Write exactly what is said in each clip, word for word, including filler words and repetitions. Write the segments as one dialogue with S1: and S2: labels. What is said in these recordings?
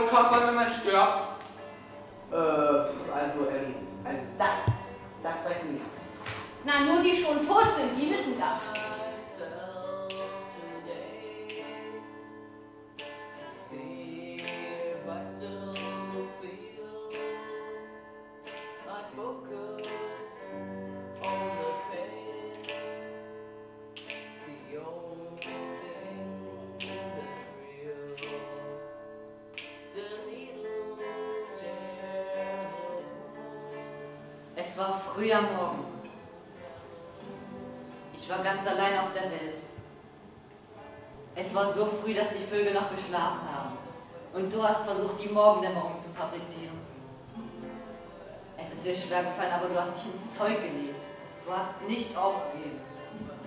S1: Körper, wenn man stirbt?
S2: Äh, also, ähm, also das, das weiß niemand.
S3: Na, nur die schon tot sind, die wissen das.
S4: Es war früh am Morgen. Ich war ganz allein auf der Welt. Es war so früh, dass die Vögel noch geschlafen haben. Und du hast versucht, die Morgendämmerung zu fabrizieren. Es ist dir schwer gefallen, aber du hast dich ins Zeug gelegt. Du hast nicht aufgegeben.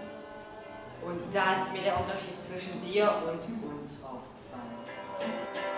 S4: Und da ist mir der Unterschied zwischen dir und uns aufgefallen.